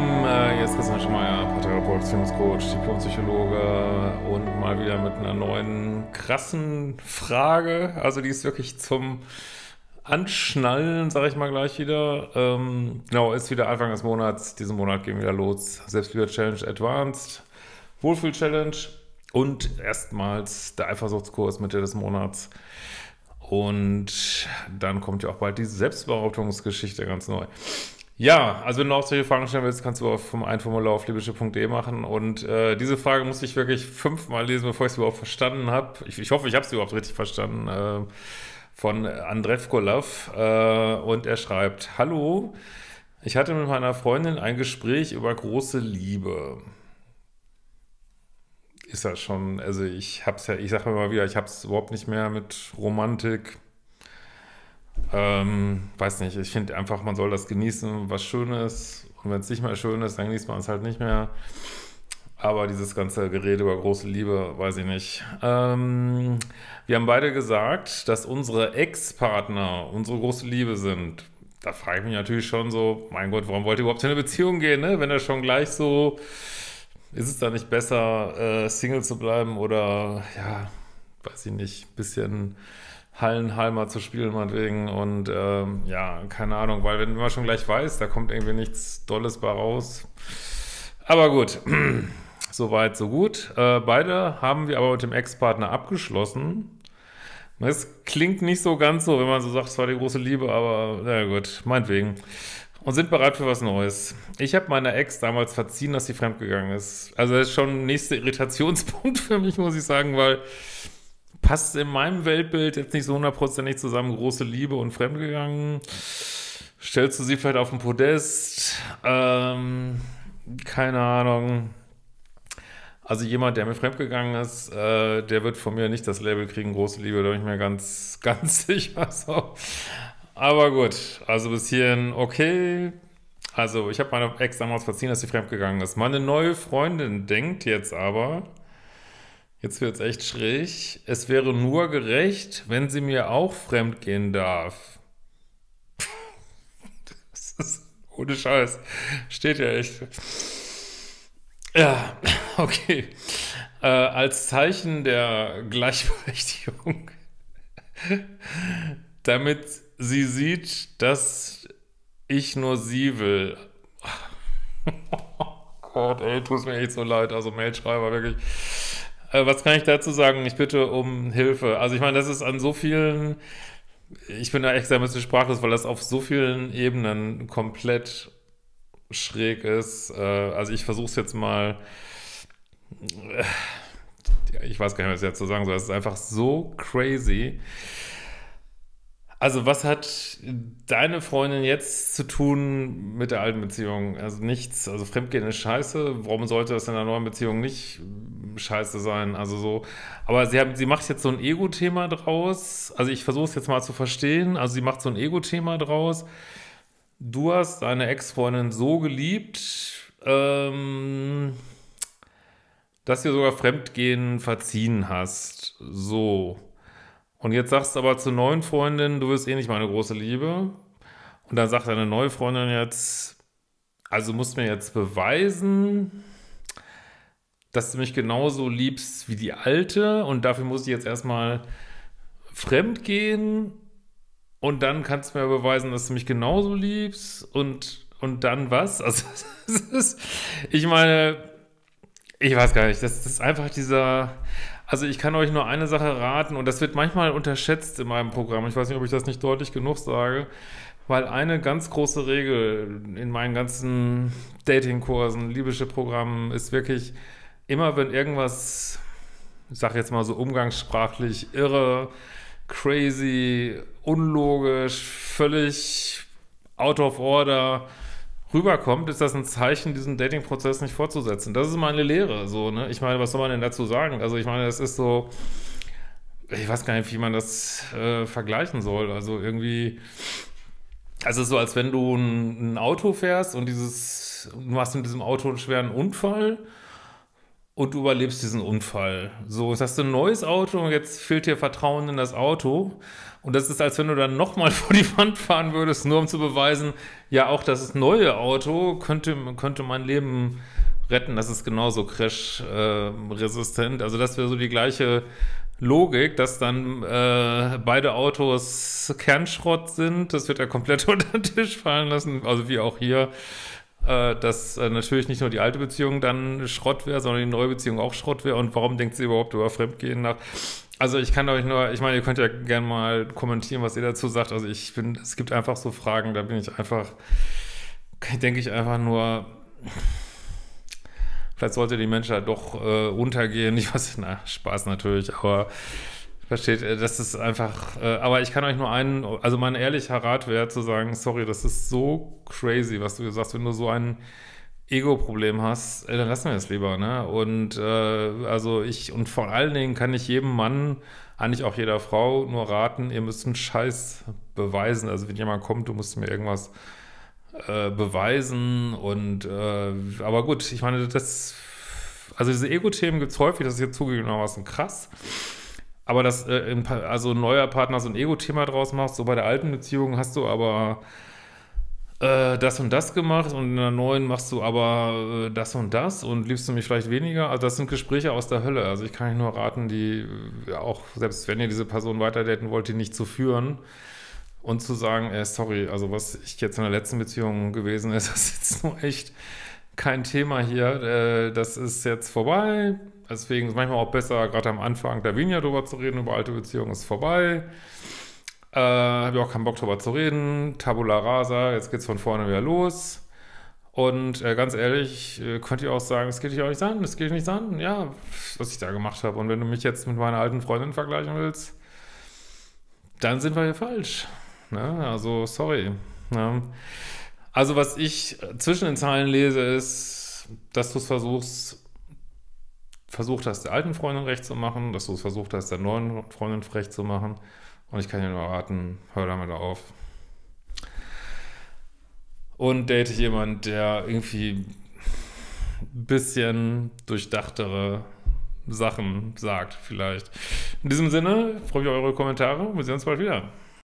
Lieben, hier ist Christian Schemeier, Paartherapeut, Beziehungscoach, Diplompsychologe und mal wieder mit einer neuen krassen Frage. Also die ist wirklich zum Anschnallen, sage ich mal gleich wieder. Genau, ist wieder Anfang des Monats. Diesen Monat gehen wieder los. Selbstliebe-Challenge Advanced, Wohlfühl-Challenge und erstmals der Eifersuchtskurs Mitte des Monats. Und dann kommt ja auch bald die Selbstbehauptungsgeschichte ganz neu. Ja, also wenn du auch solche Fragen stellen willst, kannst du auf ein Formular auf liebische.de machen. Und diese Frage musste ich wirklich 5-mal lesen, bevor ich sie überhaupt verstanden habe. Ich hoffe, ich habe sie überhaupt richtig verstanden. Von Andrevkolov. Und er schreibt: Hallo, ich hatte mit meiner Freundin ein Gespräch über große Liebe. Ist das schon, also ich sage immer wieder, ich hab's überhaupt nicht mehr mit Romantik. Weiß nicht, ich finde einfach, man soll das genießen, was schön ist. Und wenn es nicht mehr schön ist, dann genießt man es halt nicht mehr. Aber dieses ganze Gerede über große Liebe, weiß ich nicht. Wir haben beide gesagt, dass unsere Ex-Partner unsere große Liebe sind. Da frage ich mich natürlich schon so, mein Gott, warum wollt ihr überhaupt in eine Beziehung gehen, ne? Wenn er schon gleich so, ist es da nicht besser, Single zu bleiben oder, ja, weiß ich nicht, ein bisschen Hallenhalmer zu spielen meinetwegen und ja, keine Ahnung, weil wenn man schon gleich weiß, da kommt irgendwie nichts Dolles bei raus. Aber gut, soweit, so gut. Beide haben wir aber mit dem Ex-Partner abgeschlossen. Es klingt nicht so ganz so, wenn man so sagt, es war die große Liebe, aber na gut, meinetwegen. Und sind bereit für was Neues. Ich habe meiner Ex damals verziehen, dass sie fremdgegangen ist. Also das ist schon ein nächster Irritationspunkt für mich, muss ich sagen, weil passt in meinem Weltbild jetzt nicht so hundertprozentig zusammen, große Liebe und fremdgegangen. Stellst du sie vielleicht auf den Podest? Keine Ahnung. Also jemand, der mir fremdgegangen ist, der wird von mir nicht das Label kriegen, große Liebe, da bin ich mir ganz, ganz sicher. So. Aber gut, also bis hierhin okay. Also ich habe meiner Ex damals verziehen, dass sie fremdgegangen ist. Meine neue Freundin denkt jetzt aber, jetzt wird's echt schräg, es wäre nur gerecht, wenn sie mir auch fremdgehen darf. Das ist ohne Scheiß. Steht ja echt. Ja, okay. Als Zeichen der Gleichberechtigung, damit sie sieht, dass ich nur sie will. Oh Gott, ey, tut mir echt so leid, also Mailschreiber, wirklich. Was kann ich dazu sagen? Ich bitte um Hilfe. Also ich meine, das ist an so vielen, ich bin da echt ein bisschen sprachlos, weil das auf so vielen Ebenen komplett schräg ist. Also ich versuche es jetzt mal, ich weiß gar nicht, was ich jetzt zu sagen soll. Es ist einfach so crazy. Also was hat deine Freundin jetzt zu tun mit der alten Beziehung? Also nichts, also Fremdgehen ist scheiße. Warum sollte das in einer neuen Beziehung nicht scheiße sein? Also so, aber sie macht jetzt so ein Ego-Thema draus. Also ich versuche es jetzt mal zu verstehen. Also sie macht so ein Ego-Thema draus. Du hast deine Ex-Freundin so geliebt, dass du sogar Fremdgehen verziehen hast. So. Und jetzt sagst du aber zur neuen Freundin, du wirst eh nicht meine große Liebe. Und dann sagt deine neue Freundin jetzt, also musst mir jetzt beweisen, dass du mich genauso liebst wie die alte. Und dafür muss ich jetzt erstmal fremdgehen. Und dann kannst du mir beweisen, dass du mich genauso liebst. Und dann was? Also, ich meine, ich weiß gar nicht, das ist einfach dieser. Also ich kann euch nur eine Sache raten und das wird manchmal unterschätzt in meinem Programm. Ich weiß nicht, ob ich das nicht deutlich genug sage, weil eine ganz große Regel in meinen ganzen Datingkursen, libysche Programmen ist wirklich, immer wenn irgendwas, ich sag jetzt mal so umgangssprachlich, irre, crazy, unlogisch, völlig out of order rüberkommt, ist das ein Zeichen, diesen Dating-Prozess nicht fortzusetzen. Das ist meine Lehre, so, ne? Ich meine, was soll man denn dazu sagen? Also ich meine, das ist so, ich weiß gar nicht, wie man das vergleichen soll. Also irgendwie, also es ist so, als wenn du ein Auto fährst und du hast in diesem Auto einen schweren Unfall und du überlebst diesen Unfall. So, jetzt hast du ein neues Auto und jetzt fehlt dir Vertrauen in das Auto Und das ist, als wenn du dann nochmal vor die Wand fahren würdest, nur um zu beweisen, ja, auch das neue Auto könnte mein Leben retten. Das ist genauso crash-resistent. Also das wäre so die gleiche Logik, dass dann beide Autos Kernschrott sind. Das wird ja komplett unter den Tisch fallen lassen. Also wie auch hier, dass natürlich nicht nur die alte Beziehung dann Schrott wäre, sondern die neue Beziehung auch Schrott wäre. Und warum denkt sie überhaupt über Fremdgehen nach? Also ich kann euch nur, ich meine, ihr könnt ja gerne mal kommentieren, was ihr dazu sagt. Also ich finde, es gibt einfach so Fragen, da bin ich einfach, denke ich einfach nur, vielleicht sollte die Menschheit doch untergehen. Ich weiß, na, Spaß natürlich, aber versteht, das ist einfach, aber ich kann euch nur also mein ehrlicher Rat wäre zu sagen, sorry, das ist so crazy, was du sagst, wenn du so ein Ego-Problem hast, dann lassen wir es lieber, ne? Und und vor allen Dingen kann ich jedem Mann, eigentlich auch jeder Frau, nur raten, ihr müsst einen Scheiß beweisen. Also wenn jemand kommt, du musst mir irgendwas beweisen aber gut, ich meine, also diese Ego-Themen gibt es häufig, das ist jetzt zugegebenermaßen krass, aber dass also ein neuer Partner so ein Ego-Thema draus macht, so bei der alten Beziehung hast du aber das und das gemacht und in der neuen machst du aber das und das und liebst du mich vielleicht weniger. Also das sind Gespräche aus der Hölle. Also ich kann euch nur raten, die auch, selbst wenn ihr diese Person weiterdaten wollt, die nicht zu führen und zu sagen, sorry, also was ich jetzt in der letzten Beziehung gewesen ist, das ist jetzt nur echt kein Thema hier. Das ist jetzt vorbei. Deswegen ist es manchmal auch besser, gerade am Anfang da weniger drüber zu reden, über alte Beziehungen ist vorbei. Habe ich auch keinen Bock drüber zu reden. Tabula rasa, jetzt geht's von vorne wieder los. Und ganz ehrlich, könnt ihr auch sagen, das geht dich auch nicht an, das geht dich nicht an. Ja, was ich da gemacht habe. Und wenn du mich jetzt mit meiner alten Freundin vergleichen willst, dann sind wir hier falsch. Ne? Also, sorry. Ne? Also, was ich zwischen den Zeilen lese, ist, dass du es versucht hast, der alten Freundin recht zu machen, dass du es versucht hast, der neuen Freundin recht zu machen. Und ich kann dir nur raten, hör damit auf. Und date jemand, der irgendwie ein bisschen durchdachtere Sachen sagt, vielleicht. In diesem Sinne, freue ich mich auf eure Kommentare und wir sehen uns bald wieder.